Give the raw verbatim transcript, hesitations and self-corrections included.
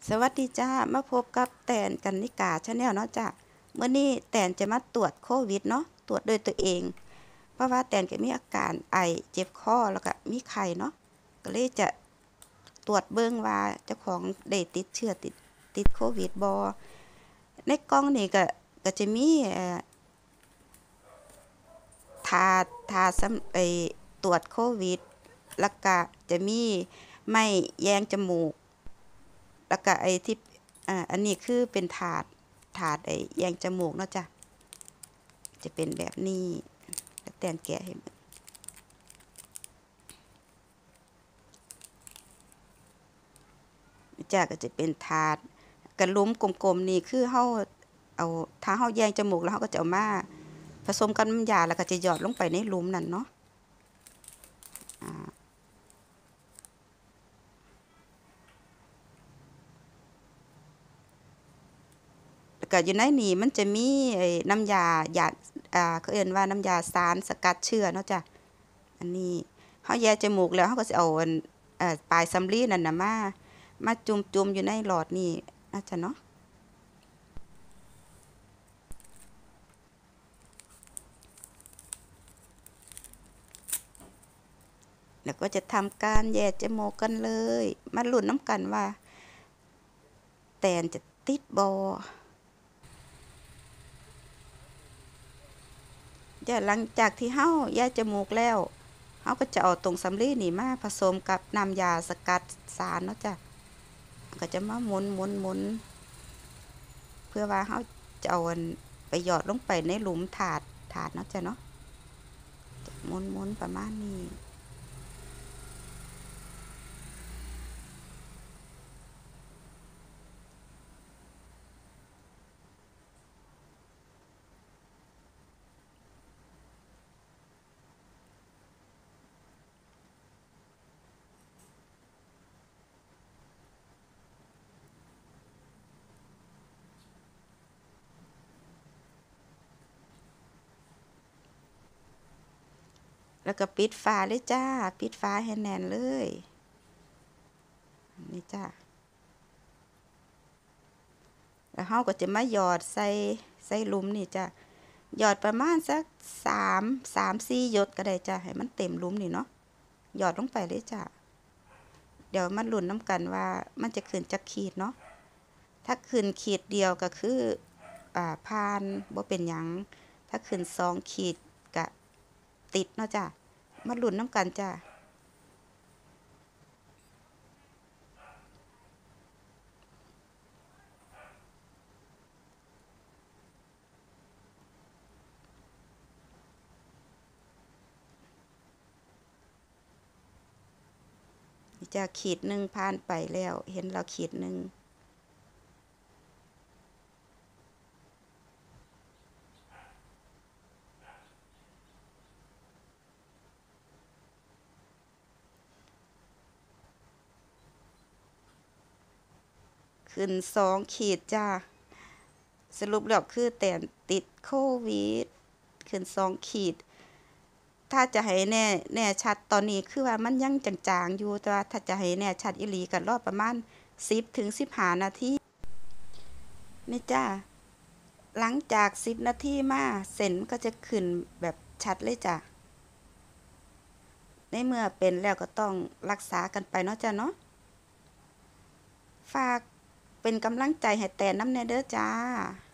สวัสดีจ้ามาพบกับแตนกันนิกาชาแนลเนาะจ้าเมื่อนี้แตนจะมาตรวจโควิดเนาะตรวจโดยตัวเองเพราะว่าแตนก็มีอาการไอเจ็บคอแล้วก็มีไข้เนาะก็เลยจะตรวจเบิ่งว่าเจ้าของได้ติดเชื้อติดติดโควิดบ่ในกล่องนี่ก็ก็จะมีเอ่อถาดถาดสำไอตรวจโควิดแล้วก็จะมีไม้แยงจมูกแล้วก็ไอ้ที่อ่าอันนี้คือเป็นถาดถาดไอ้แยงจมูกเนาะจ้ะจะเป็นแบบนี้แล้วแตนแกะให้มันจ้ะก็จะเป็นถาดกระหลุมกลมๆนี่คือเฮาเอาถ้าเฮาแยงจมูกแล้วเฮาก็จะเอามาผสมกับน้ำยาแล้วก็จะหยอดลงไปในหลุมนั่นเนาะอ่าแล้วก็อยู่ในนี่มันจะมีไอ้น้ำยาหยาดอ่าเขาเอิ้นว่าน้ำยาสารสกัดเชื้อเนาะจ้ะอันนี้เฮาแยงจมูกแล้วเฮาก็สิเอาอันเอ่อปลายสำลีนั่นน่ะมามาจุ่มๆอยู่ในหลอดนี่นะจ้ะเนาะ แล้วก็จะทำการแย่จมูกกันเลยมาลุ้นน้ำกันว่าแตนจะติดบอจะหลังจากที่เฮาแย่จมูกแล้วเฮาก็จะเอาตรงสำลีนี่มาผสมกับน้ำยาสกัดสารเนาะจ้ะก็จะมาหมุนหมุนหมุนเพื่อว่าเฮาจะเอาอันไปหยอดลงไปในหลุมถาดถาดเนาะจ้ะเนาะหมุนหมุนประมาณนี้แล้วก็ปิดฝาเลยจ้าปิดฝาให้แน่นเลยนี่จ้าแล้วเฮาก็จะมาหยอดใส่ใส่หลุมนี่จ้ะหยอดประมาณสักสามสามสี่หยดก็ได้จ้ะให้มันเต็มหลุมนี่เนาะหยอดลงไปเลยจ้ะเดี๋ยวมาลุ้นน้ำกันว่ามันจะขึ้นจักขีดเนาะถ้าขึ้นขีดเดียวก็คืออ่าผ่านบ่เป็นหยังถ้าขึ้นสองขีดก็ติดเนาะจ้ะมาลุ้นน้ำกันจ้ะนี่จ้ะขีดหนึ่งผ่านไปแล้วเห็นเราขีดหนึ่งขึ้นสองขีดจ้ะสรุปแล้วคือแตนติดโควิดขึ้นสองขีด ถ้าจะให้แน่แน่ชัดตอนนี้คือว่ามันยังจางๆอยู่แต่ว่าถ้าจะให้แน่ชัดอีหลีก็รอประมาณสิบถึงสิบห้านาทีนี่จ้าหลังจากสิบนาทีมาเส้นก็จะขึ้นแบบชัดเลยจ้ะในเมื่อเป็นแล้วก็ต้องรักษากันไปเนาะจ้ะเนาะฝากเป็นกำลังใจให้แตนน้ำแน่เด้อจ้า